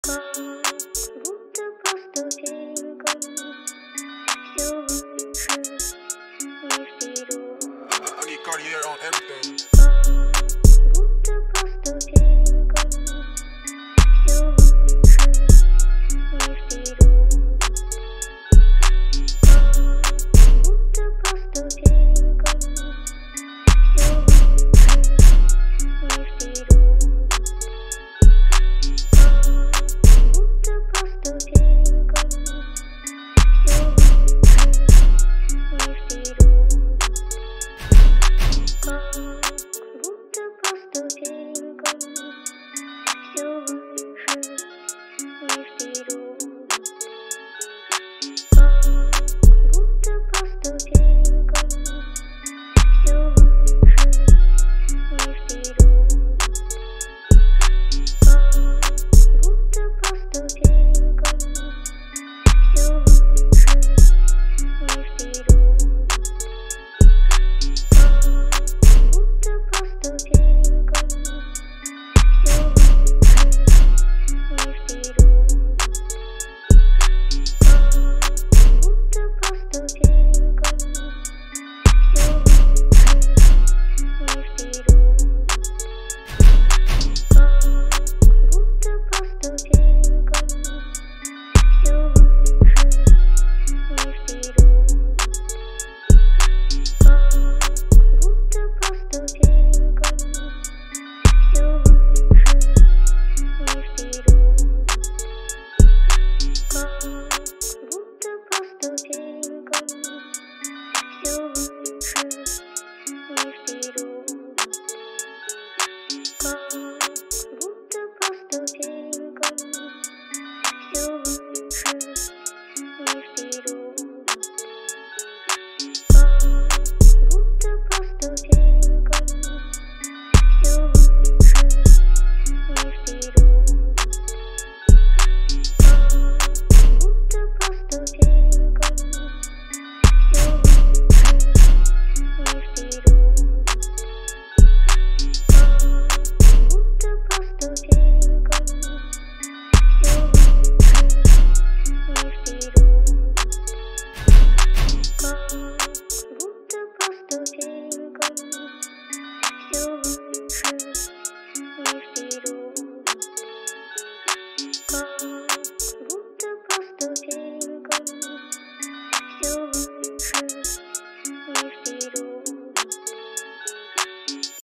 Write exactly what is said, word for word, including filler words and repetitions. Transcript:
Как будто по ступенькам все выше и вперед. I need Kartier on everything. Как будто по ступенькам все выше и вперед. Как будто по ступенькам все выше и вперед. Будто по ступенькам все выше и вперед. Как будто по ступенькам все выше и вперед. Как будто по ступенькам все выше и вперед. Будто по ступенькам все выше и вперед. Будто по ступенькам все выше и вперед. Будто по ступенькам все выше и вперед. Будто по ступенькам все выше и вперед. Будто по ступенькам все выше и вперед. Будто по ступенькам все выше и вперед. Как будто по ступенькам все выше.